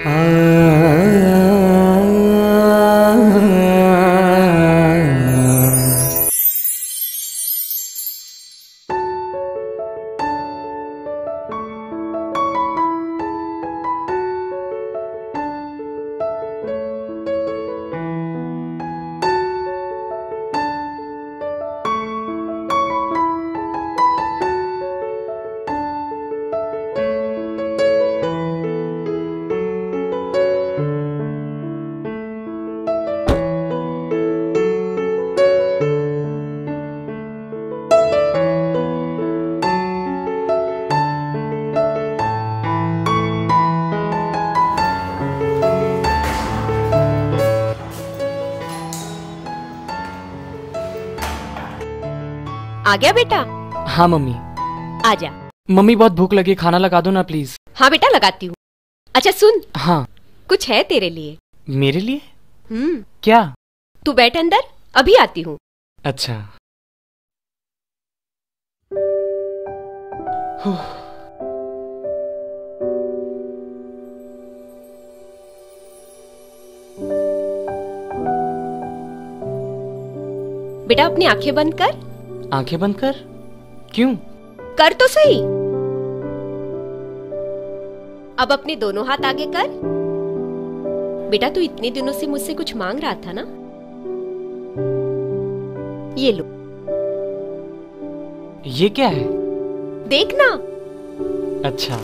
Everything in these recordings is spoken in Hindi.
आ गया बेटा? हाँ मम्मी। आजा। मम्मी बहुत भूख लगी, खाना लगा दो ना प्लीज। हाँ बेटा लगाती हूँ। अच्छा सुन। हाँ। कुछ है तेरे लिए। मेरे लिए? क्या? तू बैठ अंदर, अभी आती हूँ। अच्छा। बेटा अपनी आंखें बंद कर। आंखें बंद कर? क्यों? कर तो सही। अब अपने दोनों हाथ आगे कर। बेटा तू इतने दिनों से मुझसे कुछ मांग रहा था ना, ये लो। ये क्या है? देखना। अच्छा।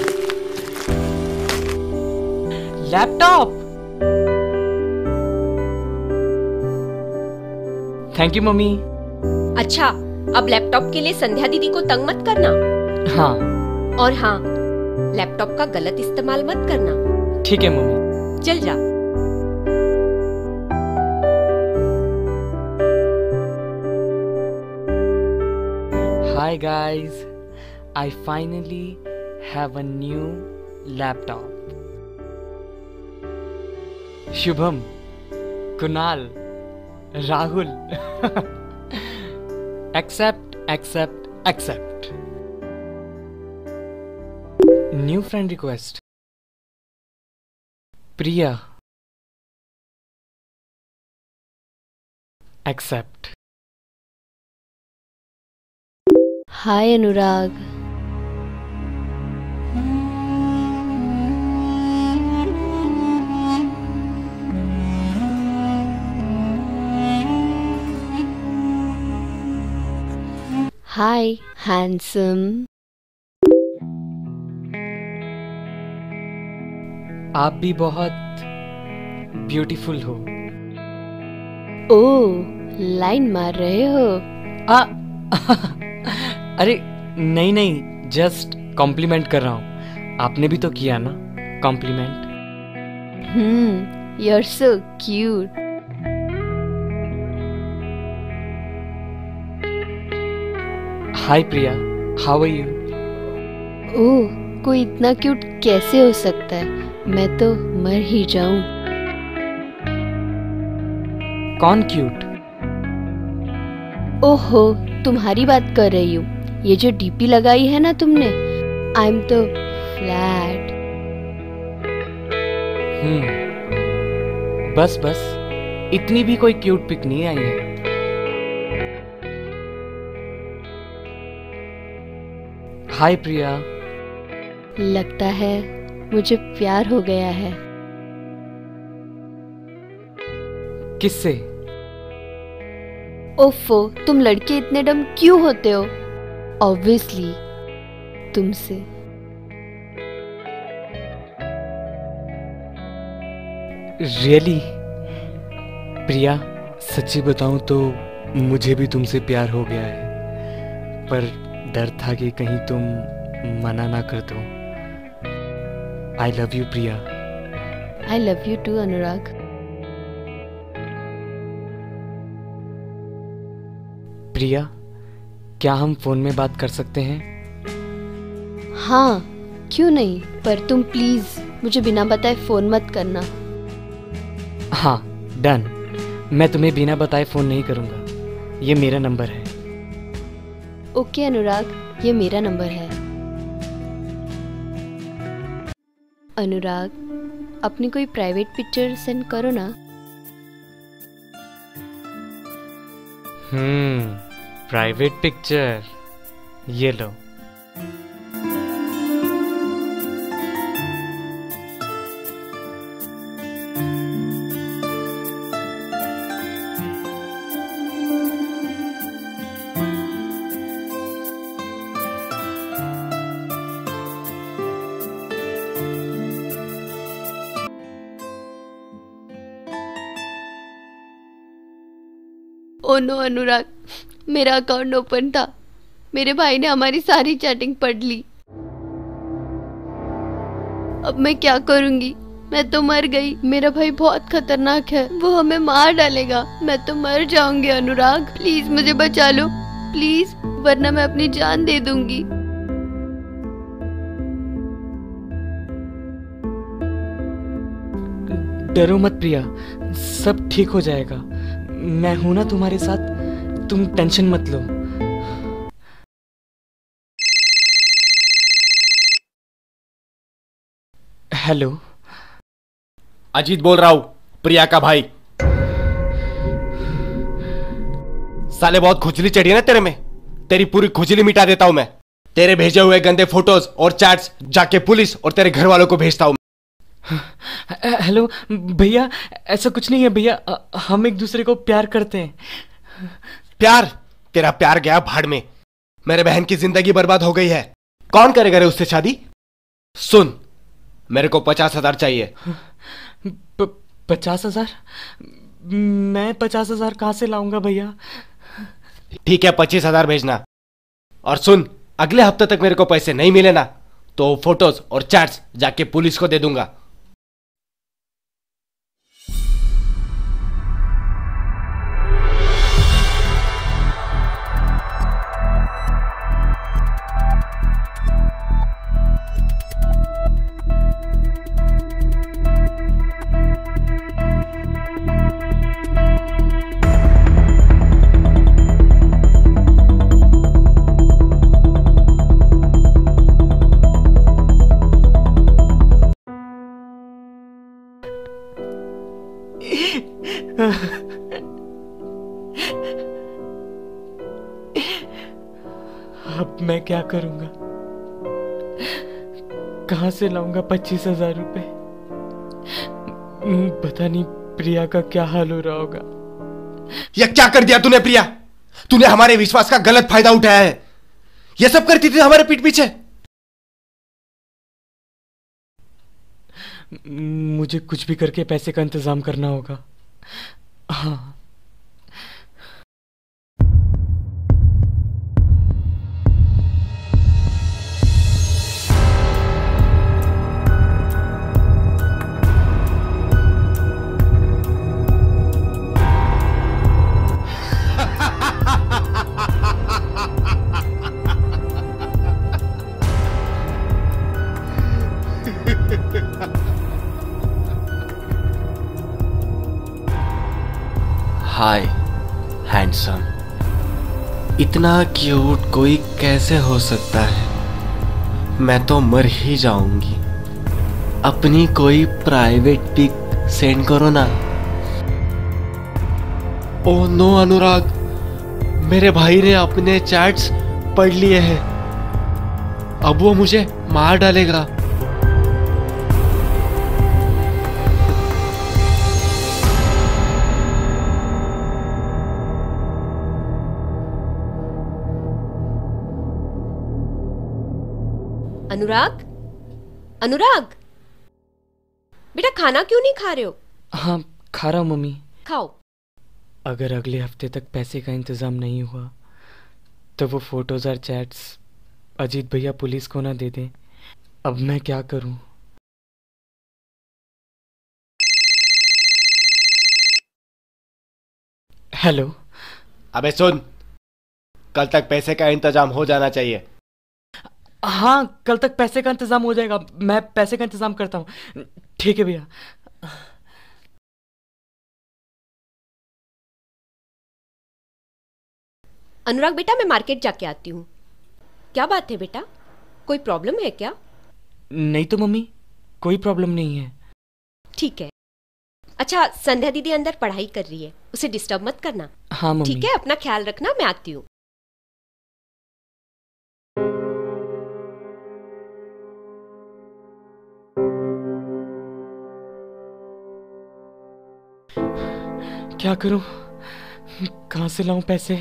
लैपटॉप। Thank you mummy. अच्छा अब लैपटॉप के लिए संध्या दीदी को तंग मत करना। हाँ। और हाँ, लैपटॉप का गलत इस्तेमाल मत करना। ठीक है मम्मी। चल जा। Hi guys, I finally have a new laptop. Shubham, Kunal, Rahul, accept, accept, accept. New friend request. Priya. Accept. Hi Anurag. Hi handsome. आप भी बहुत ब्यूटीफुल हो। ओ, लाइन मार रहे हो? अरे नहीं नहीं, जस्ट कॉम्प्लीमेंट कर रहा हूँ। आपने भी तो किया ना compliment. You are so cute. Hi Priya, how are you? Oh, कोई इतना क्यूट कैसे हो सकता है? मैं तो मर ही जाऊं। कौन क्यूट? ओहो, तुम्हारी बात कर रही हूँ। ये जो डीपी लगाई है ना तुमने, आई एम तो फ्लैट। बस बस, इतनी भी कोई क्यूट पिक नहीं आई है। हाय प्रिया। लगता है मुझे प्यार हो गया है। किससे? ओफो, तुम लड़के इतने डम क्यों होते हो? ऑब्वियसली तुमसे। रियली? प्रिया सच्ची बताऊं तो मुझे भी तुमसे प्यार हो गया है, पर डर था कि कहीं तुम मना ना कर दो। I love you Priya. I love you too Anurag. Priya, क्या हम फोन में बात कर सकते हैं? हाँ, क्यों नहीं, पर तुम प्लीज मुझे बिना बताए फोन मत करना। हाँ डन। मैं तुम्हें बिना बताए फोन नहीं करूंगा। ये मेरा नंबर है। ओके अनुराग, ये मेरा नंबर है। अनुराग, अपनी कोई प्राइवेट पिक्चर सेंड करो ना। प्राइवेट पिक्चर, ये लो। ओ नो अनुराग, मेरा अकाउंट ओपन था, मेरे भाई ने हमारी सारी चैटिंग पढ़ ली। अब मैं क्या करूंगी? मैं तो मर गई। मेरा भाई बहुत खतरनाक है, वो हमें मार डालेगा। मैं तो मर जाऊंगी अनुराग, प्लीज मुझे बचा लो प्लीज, वरना मैं अपनी जान दे दूंगी। डरो मत प्रिया, सब ठीक हो जाएगा। मैं हूं ना तुम्हारे साथ, तुम टेंशन मत लो। हेलो, अजीत बोल रहा हूं, प्रिया का भाई। साले बहुत खुजली चढ़ी है ना तेरे में, तेरी पूरी खुजली मिटा देता हूं मैं। तेरे भेजे हुए गंदे फोटोज और चैट्स जाके पुलिस और तेरे घर वालों को भेजता हूं। हेलो भैया, ऐसा कुछ नहीं है भैया, हम एक दूसरे को प्यार करते हैं। प्यार? तेरा प्यार गया भाड़ में। मेरे बहन की जिंदगी बर्बाद हो गई है, कौन करेगा रे उससे शादी? सुन, मेरे को 50,000 चाहिए। 50,000? मैं 50,000 कहां से लाऊंगा भैया? ठीक है, 25,000 भेजना। और सुन, अगले हफ्ते तक मेरे को पैसे नहीं मिले ना तो फोटोज और चैट्स जाके पुलिस को दे दूंगा। अब मैं क्या करूंगा? कहां से लाऊंगा 25,000 रुपए? पता नहीं प्रिया का क्या हाल हो रहा होगा। यह क्या कर दिया तूने प्रिया? तूने हमारे विश्वास का गलत फायदा उठाया है। यह सब करती थी हमारे पीठ पीछे। मुझे कुछ भी करके पैसे का इंतजाम करना होगा। हाँ, हाय हैंडसम, इतना क्यूट कोई कैसे हो सकता है? मैं तो मर ही जाऊंगी। अपनी कोई प्राइवेट पिक सेंड करो ना। ओह नो अनुराग, मेरे भाई ने अपने चैट्स पढ़ लिए हैं, अब वो मुझे मार डालेगा। अनुराग, अनुराग, बेटा खाना क्यों नहीं खा रहे हो? हाँ खा रहा हूँ मम्मी। खाओ। अगर अगले हफ्ते तक पैसे का इंतजाम नहीं हुआ तो वो फोटोज और चैट्स अजीत भैया पुलिस को ना दे दें। अब मैं क्या करूं? हेलो। अबे सुन, कल तक पैसे का इंतजाम हो जाना चाहिए। हाँ कल तक पैसे का इंतजाम हो जाएगा, मैं पैसे का इंतजाम करता हूँ। ठीक है भैया। अनुराग बेटा, मैं मार्केट जाके आती हूँ। क्या बात है बेटा, कोई प्रॉब्लम है क्या? नहीं तो मम्मी, कोई प्रॉब्लम नहीं है। ठीक है। अच्छा, संध्या दीदी अंदर पढ़ाई कर रही है, उसे डिस्टर्ब मत करना। हाँ मम्मी। ठीक है, अपना ख्याल रखना, मैं आती हूँ। क्या करूं, कहां से लाऊं पैसे?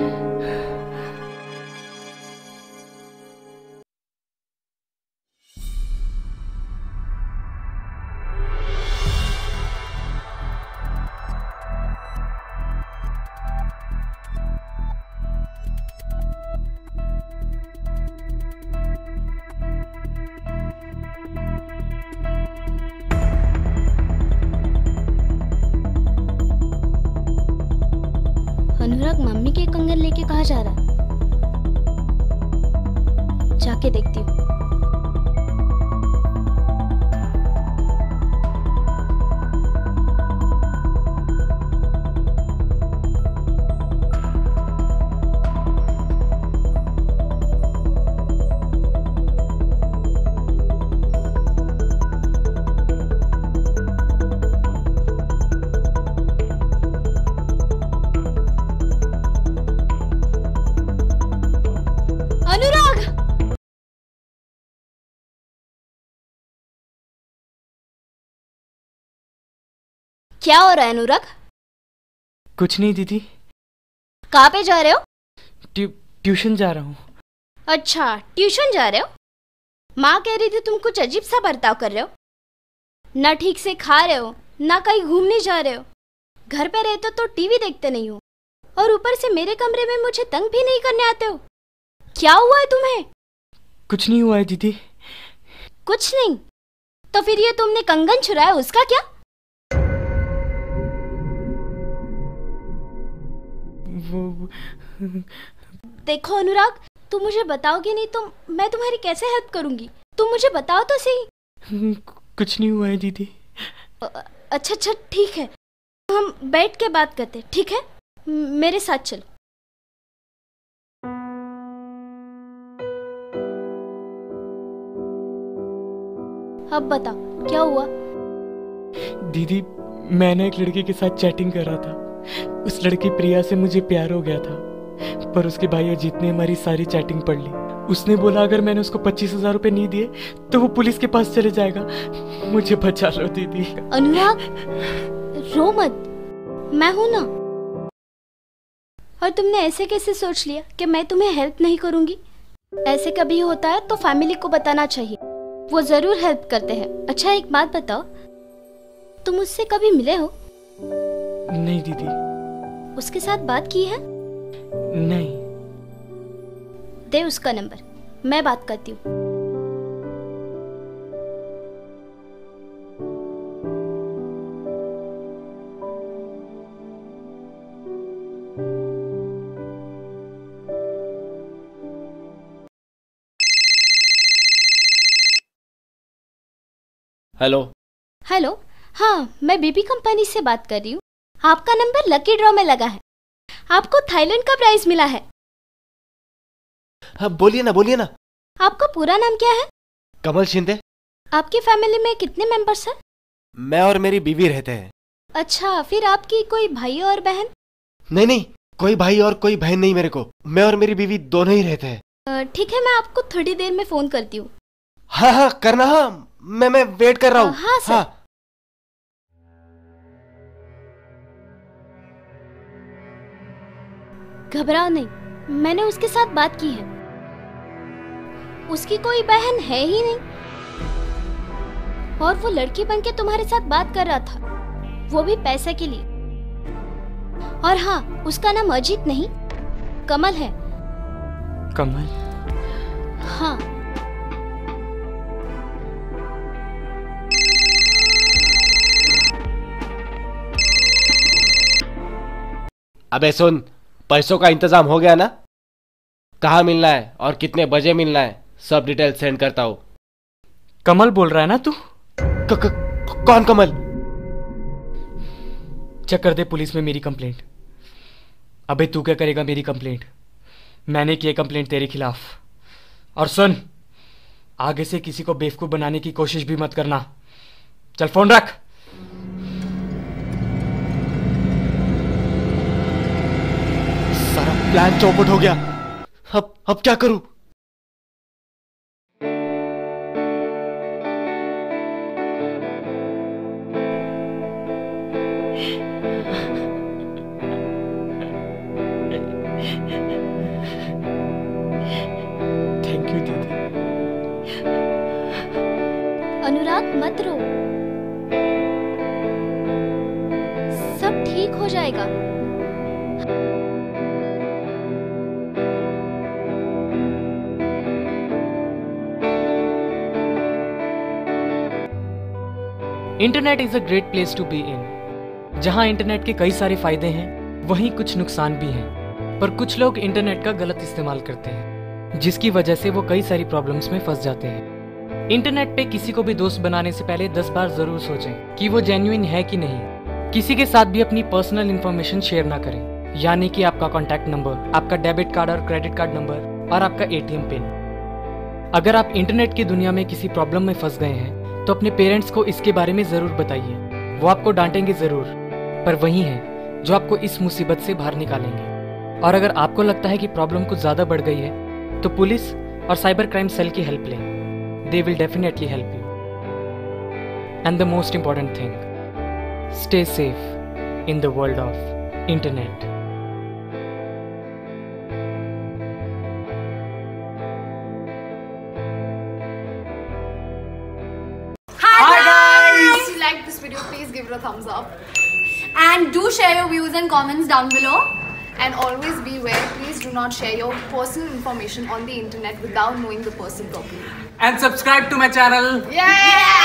अनुराग मम्मी के कंगन लेके कहाँ जा रहा है? जाके देखती हूँ। अनुराग! क्या हो रहा है अनुराग? कुछ नहीं दीदी, कहाँ पे जा रहे हो? ट्यूशन जा रहा हूँ। अच्छा, ट्यूशन जा रहे हो? माँ कह रही थी तुम कुछ अजीब सा बर्ताव कर रहे हो, ना ठीक से खा रहे हो, ना कहीं घूमने जा रहे हो, घर पे रहते हो तो टीवी देखते नहीं हो, और ऊपर से मेरे कमरे में मुझे तंग भी नहीं करने आते हो। क्या हुआ है तुम्हें? कुछ नहीं हुआ है दीदी। कुछ नहीं? तो फिर ये तुमने कंगन चुराया, उसका क्या? वो देखो अनुराग, तुम मुझे बताओगे नहीं तो मैं तुम्हारी कैसे हेल्प करूंगी? तुम मुझे बताओ तो सही। कुछ नहीं हुआ है दीदी। अच्छा अच्छा ठीक है, हम बैठ के बात करते, ठीक है? मेरे साथ चलो। अब बताओ क्या हुआ? दीदी, मैंने एक लड़के के साथ चैटिंग कर रहा था। उस लड़की प्रिया से मुझे प्यार हो गया था, पर उसके भाई अजीत ने हमारी सारी चैटिंग पढ़ ली। उसने बोला अगर मैंने उसको 25,000 रुपए नहीं दिए तो वो पुलिस के पास चले जाएगा। मुझे बचा लो दीदी। अनुराग, रो मत, मैं हूं ना। और तुमने ऐसे कैसे सोच लिया कि मैं तुम्हें हेल्प नहीं करूंगी? ऐसे कभी होता है तो फैमिली को बताना चाहिए, वो जरूर हेल्प करते हैं। अच्छा एक बात बताओ, तुम उससे कभी मिले हो? नहीं दीदी। उसके साथ बात की है? नहीं। दे उसका नंबर, मैं बात करती हूँ। हेलो। हेलो, हाँ मैं बीबी कंपनी से बात कर रही हूँ। आपका नंबर लकी ड्रॉ में लगा है, आपको थाईलैंड का प्राइज मिला है। हाँ बोलिए ना, बोलिए ना। आपका पूरा नाम क्या है? कमल शिंदे। आपकी फैमिली में कितने मेंबर्स हैं? मैं और मेरी बीवी रहते हैं। अच्छा, फिर आपकी कोई भाई और बहन? नहीं नहीं, कोई भाई और कोई बहन नहीं मेरे को। मैं और मेरी बीवी दोनों ही रहते हैं। ठीक है, मैं आपको थोड़ी देर में फोन करती हूँ। हाँ हाँ करना। हाँ मैं वेट कर रहा हूँ। हाँ सर। हाँ। घबराओ नहीं, मैंने उसके साथ बात की है। उसकी कोई बहन है ही नहीं, और वो लड़की बनके तुम्हारे साथ बात कर रहा था, वो भी पैसे के लिए। और हाँ, उसका नाम अजीत नहीं कमल है। कमल? हाँ। अबे सुन, पैसों का इंतजाम हो गया ना? कहाँ मिलना है और कितने बजे मिलना है, सब डिटेल सेंड करता हूँ। कमल बोल रहा है ना तू? कौन कमल? चेक कर दे पुलिस में मेरी कंप्लेंट। अबे तू क्या करेगा मेरी कंप्लेंट? मैंने की कंप्लेंट तेरे खिलाफ। और सुन, आगे से किसी को बेवकूफ बनाने की कोशिश भी मत करना। चल फोन रख। प्लान चौपट हो गया। अब क्या करूं? थैंक यू दीदी। अनुराग मत रो, सब ठीक हो जाएगा। Internet is a great place to be in. जहां इंटरनेट के कई सारे फायदे हैं, वहीं कुछ नुकसान भी हैं। पर कुछ लोग इंटरनेट का गलत इस्तेमाल करते हैं, जिसकी वजह से वो कई सारी प्रॉब्लम्स में फंस जाते हैं। इंटरनेट पे किसी को भी दोस्त बनाने से पहले 10 बार जरूर सोचें कि वो जेन्युइन है कि नहीं। किसी के साथ भी अपनी पर्सनल इंफॉर्मेशन शेयर ना करें, यानी कि आपका कॉन्टैक्ट नंबर, आपका डेबिट कार्ड और क्रेडिट कार्ड नंबर और आपका ATM पिन। अगर आप इंटरनेट की दुनिया में किसी प्रॉब्लम में फंस गए हैं तो अपने पेरेंट्स को इसके बारे में जरूर बताइए। वो आपको डांटेंगे जरूर, पर वही हैं जो आपको इस मुसीबत से बाहर निकालेंगे। और अगर आपको लगता है कि प्रॉब्लम कुछ ज्यादा बढ़ गई है तो पुलिस और साइबर क्राइम सेल की हेल्प लें। They will definitely help you. And the most important thing, stay safe in the world of internet. If you like this video, please give it a thumbs up and do share your views and comments down below. And always beware, please do not share your personal information on the internet without knowing the person properly. And subscribe to my channel. Yeah!